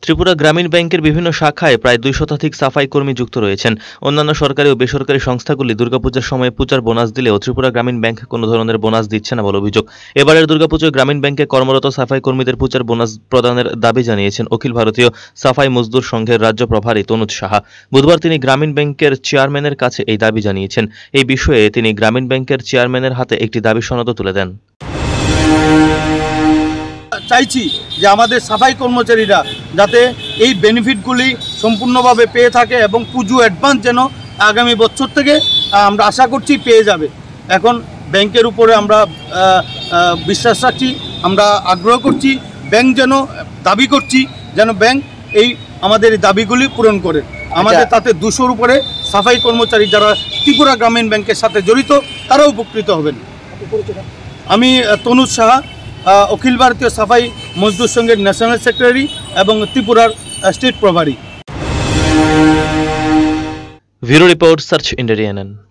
ত্রিপুরা গ্রামীণ ব্যাংকের বিভিন্ন শাখায় প্রায় 2 শতাধিক সাফাই কর্মী যুক্ত রয়েছেন। অন্যান্য সরকারি ও বেসরকারি সংস্থাগুলি দুর্গাপূজার সময় পূজার বোনাস দিলেও ত্রিপুরা গ্রামীণ ব্যাংক কোনো ধরনের বোনাস দিচ্ছে না বলে অভিযোগ। এবারের দুর্গাপুজোয় গ্রামীণ ব্যাংকে কর্মরত সাফাই কর্মীদের পূজার বোনাস প্রদানের দাবি জানিয়েছেন অখিল ভারতীয় সাফাই মজদুর সংঘের রাজ্য প্রভারী তনুজ সাহা। বুধবার তিনি গ্রামীণ ব্যাংকের চেয়ারম্যানের কাছে এই দাবি জানিয়েছেন। এই বিষয়ে তিনি গ্রামীণ ব্যাংকের চেয়ারম্যানের হাতে একটি দাবি সনদও তুলে দেন। চাইছি যে আমাদের সাফাই কর্মচারীরা যাতে এই বেনিফিটগুলি সম্পূর্ণভাবে পেয়ে থাকে এবং পুজো অ্যাডভান্স যেন আগামী বছর থেকে আমরা আশা করছি পেয়ে যাবে। এখন ব্যাংকের উপরে আমরা বিশ্বাস রাখছি, আমরা আগ্রহ করছি, ব্যাংক যেন দাবি করছি যেন ব্যাংক এই আমাদের দাবিগুলি পূরণ করে। আমাদের তাতে 200-র উপরে সাফাই কর্মচারী যারা ত্রিপুরা গ্রামীণ ব্যাংকের সাথে জড়িত তারাও উপকৃত হবেন। আমি তনুজ সাহা, অখিল ভারতীয় সাফাই মজদুর সংঘের ন্যাশনাল সেক্রেটারি এবং ত্রিপুরার স্টেট প্রভারী। Bureau report, search India.